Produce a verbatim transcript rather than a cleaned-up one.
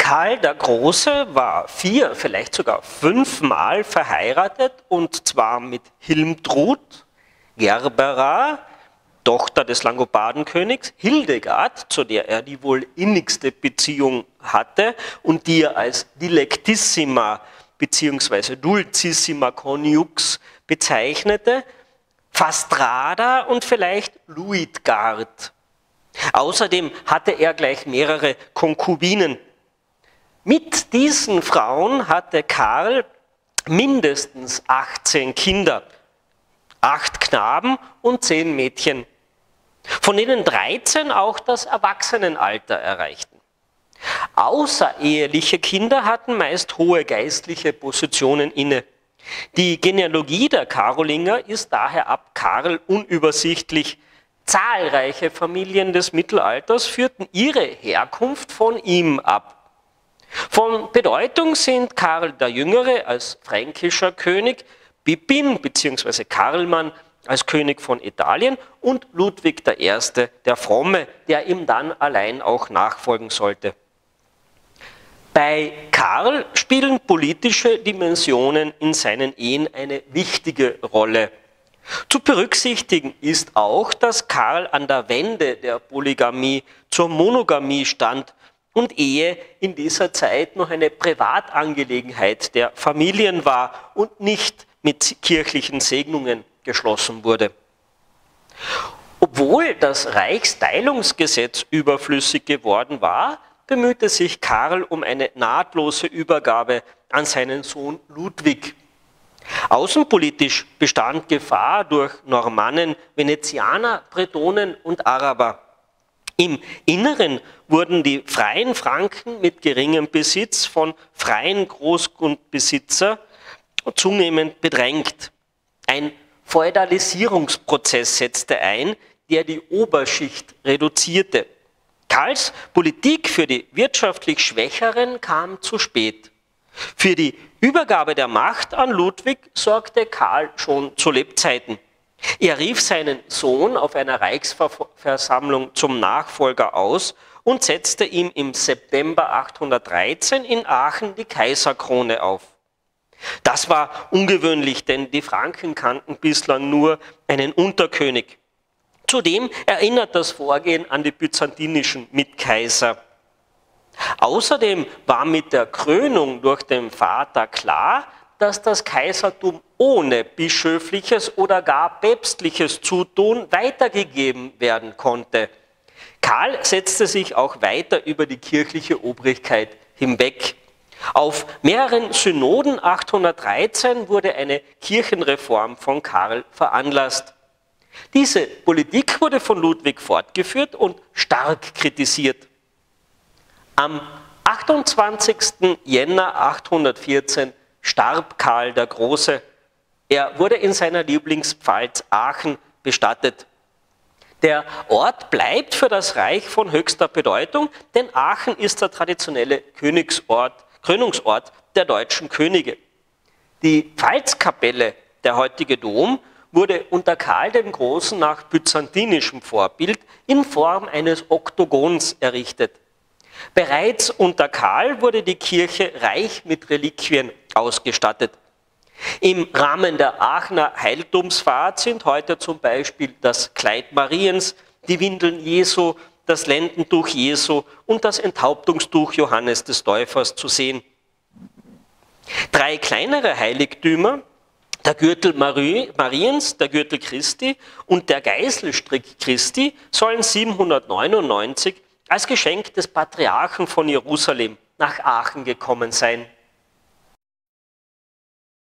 Karl der Große war vier, vielleicht sogar fünfmal verheiratet, und zwar mit Hilmtrud, Gerbera, Tochter des Langobardenkönigs, Hildegard, zu der er die wohl innigste Beziehung hatte und die er als Dilectissima bzw. Dulcissima Conjux bezeichnete, Fastrada und vielleicht Luitgard. Außerdem hatte er gleich mehrere Konkubinen. Mit diesen Frauen hatte Karl mindestens achtzehn Kinder, acht Knaben und zehn Mädchen, von denen dreizehn auch das Erwachsenenalter erreichten. Außereheliche Kinder hatten meist hohe geistliche Positionen inne. Die Genealogie der Karolinger ist daher ab Karl unübersichtlich. Zahlreiche Familien des Mittelalters führten ihre Herkunft von ihm ab. Von Bedeutung sind Karl der Jüngere als fränkischer König, Pippin bzw. Karlmann als König von Italien und Ludwig der Erste, der Fromme, der ihm dann allein auch nachfolgen sollte. Bei Karl spielen politische Dimensionen in seinen Ehen eine wichtige Rolle. Zu berücksichtigen ist auch, dass Karl an der Wende der Polygamie zur Monogamie stand und Ehe in dieser Zeit noch eine Privatangelegenheit der Familien war und nicht mit kirchlichen Segnungen geschlossen wurde. Obwohl das Reichsteilungsgesetz überflüssig geworden war, bemühte sich Karl um eine nahtlose Übergabe an seinen Sohn Ludwig. Außenpolitisch bestand Gefahr durch Normannen, Venezianer, Bretonen und Araber. Im Inneren wurden die freien Franken mit geringem Besitz von freien Großgrundbesitzern zunehmend bedrängt. Ein Feudalisierungsprozess setzte ein, der die Oberschicht reduzierte. Karls Politik für die wirtschaftlich Schwächeren kam zu spät. Für die Übergabe der Macht an Ludwig sorgte Karl schon zu Lebzeiten. Er rief seinen Sohn auf einer Reichsversammlung zum Nachfolger aus und setzte ihm im September achthundertdreizehn in Aachen die Kaiserkrone auf. Das war ungewöhnlich, denn die Franken kannten bislang nur einen Unterkönig. Zudem erinnert das Vorgehen an die byzantinischen Mitkaiser. Außerdem war mit der Krönung durch den Vater klar, dass das Kaisertum ohne bischöfliches oder gar päpstliches Zutun weitergegeben werden konnte. Karl setzte sich auch weiter über die kirchliche Obrigkeit hinweg. Auf mehreren Synoden achthundertdreizehn wurde eine Kirchenreform von Karl veranlasst. Diese Politik wurde von Ludwig fortgeführt und stark kritisiert. Am achtundzwanzigsten Jänner achthundertvierzehn starb Karl der Große. Er wurde in seiner Lieblingspfalz Aachen bestattet. Der Ort bleibt für das Reich von höchster Bedeutung, denn Aachen ist der traditionelle Königsort, Krönungsort der deutschen Könige. Die Pfalzkapelle, der heutige Dom, wurde unter Karl dem Großen nach byzantinischem Vorbild in Form eines Oktogons errichtet. Bereits unter Karl wurde die Kirche reich mit Reliquien ausgestattet. Im Rahmen der Aachener Heiligtumsfahrt sind heute zum Beispiel das Kleid Mariens, die Windeln Jesu, das Lendentuch Jesu und das Enthauptungstuch Johannes des Täufers zu sehen. Drei kleinere Heiligtümer, der Gürtel Mariens, der Gürtel Christi und der Geißelstrick Christi, sollen siebenhundertneunundneunzig als Geschenk des Patriarchen von Jerusalem nach Aachen gekommen sein.